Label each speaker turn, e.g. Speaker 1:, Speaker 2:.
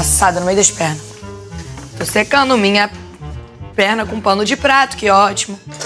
Speaker 1: assada no meio das pernas. Tô secando minha perna com pano de prato, que ótimo.